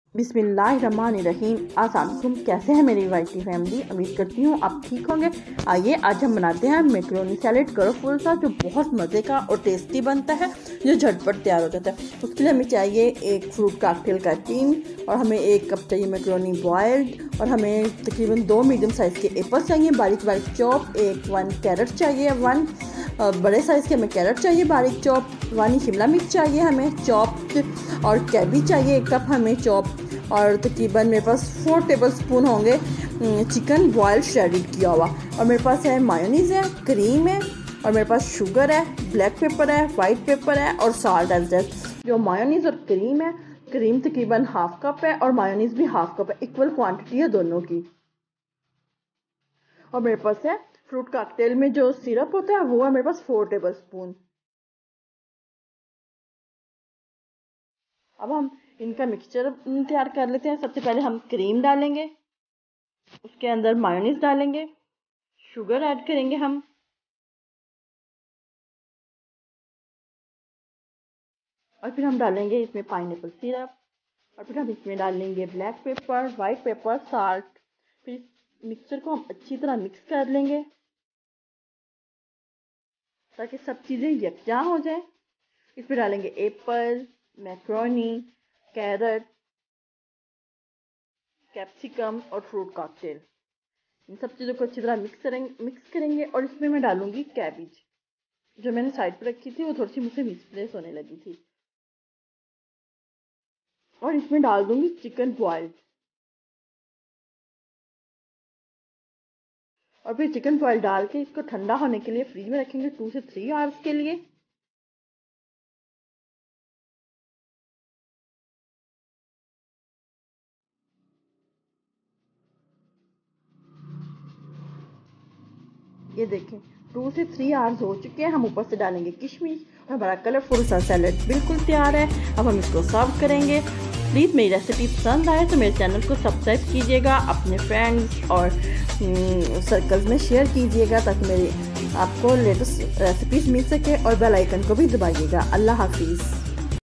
बिस्मिल्लाहिर्रहमानिर्रहीम। अस्सलाम, कैसे हैं मेरी वाइटी फैमिली। उम्मीद करती हूँ आप ठीक होंगे। आइए आज हम बनाते हैं मैक्रोनी सैलेड कलरफुल सा, जो बहुत मज़े का और टेस्टी बनता है, जो झटपट तैयार हो जाता है। उसके लिए हमें चाहिए एक फ्रूट कॉकटेल का टीन, और हमें 1 कप चाहिए मैक्रोनी बॉयल्ड, और हमें तकरीबन 2 मीडियम साइज़ के एप्पल चाहिए बारीक बारीक चॉप, 1 कैरेट चाहिए, 1 बड़े साइज़ के हमें कैरेट चाहिए बारीक चॉप, 1 शिमला मिर्च चाहिए हमें चॉप्ड, और कैबेज चाहिए 1 कप हमें चॉप, और तकरीबन मेरे पास 4 टेबलस्पून होंगे चिकन बॉयल श्रेडेड किया हुआ, और मेरे पास है मायोनीज़ है, क्रीम है, और मेरे पास शुगर है, ब्लैक पेपर है, वाइट पेपर है, और साल्ट एज वेल। जो मायोनीज़ और क्रीम है, क्रीम तकरीबन 1/2 कप है और मायोनीज़ भी 1/2 कप है, इक्वल क्वांटिटी है दोनों की। और मेरे पास है फ्रूट कॉकटेल में जो सिरप होता है वो है मेरे पास 4 टेबलस्पून। अब हम इनका मिक्सचर तैयार कर लेते हैं। सबसे पहले हम क्रीम डालेंगे, उसके अंदर मायोनीज डालेंगे, शुगर ऐड करेंगे हम, और फिर हम डालेंगे इसमें पाइनएप्पल सिरप, और फिर हम इसमें डालेंगे black pepper, white pepper, salt. फिर मिक्सचर को हम अच्छी तरह मिक्स कर लेंगे ताकि सब चीज़ें यकजा हो जाए। इसमें डालेंगे एप्पल, मैक्रोनी, कैरेट, कैप्सिकम और फ्रूट कॉकटेल। इन सब चीज़ों को अच्छी तरह मिक्स करेंगे, और इसमें मैं डालूंगी कैबेज, जो मैंने साइड पर रखी थी, वो थोड़ी सी मुझसे मिसप्लेस होने लगी थी, और इसमें डाल दूंगी चिकन बॉइल्ड, और फिर चिकन बॉइल्ड डाल के इसको ठंडा होने के लिए फ्रिज में रखेंगे 2 से 3 आवर्स के लिए। ये देखें 2 से 3 आवर्स हो चुके हैं। हम ऊपर से डालेंगे किशमिश, और हमारा कलरफुल सा सैलेड बिल्कुल तैयार है। अब हम इसको सर्व करेंगे। प्लीज़ मेरी रेसिपी पसंद आए तो मेरे चैनल को सब्सक्राइब कीजिएगा, अपने फ्रेंड्स और सर्कल्स में शेयर कीजिएगा ताकि मेरी आपको लेटेस्ट रेसिपीज़ मिल सके, और बेल आइकन को भी दबाइएगा। अल्लाह हाफिज़।